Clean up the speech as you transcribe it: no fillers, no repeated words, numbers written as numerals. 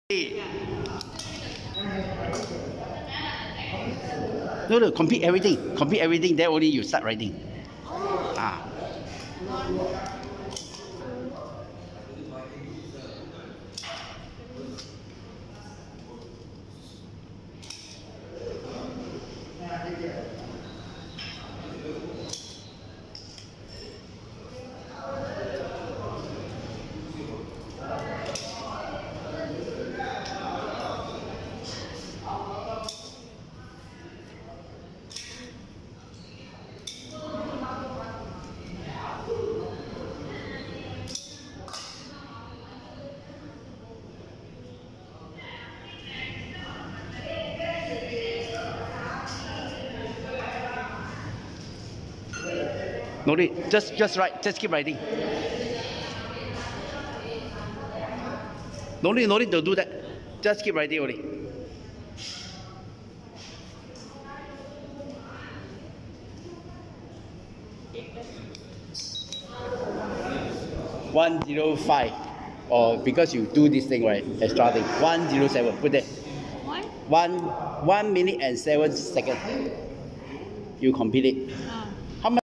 No, complete everything. Complete everything, then only you start writing. Ah. No need, just write, just keep writing. No need to do that. Just keep writing only. $105, or because you do this thing right, extra thing. 107. Put there. What? 1 minute and 7 seconds. You complete it.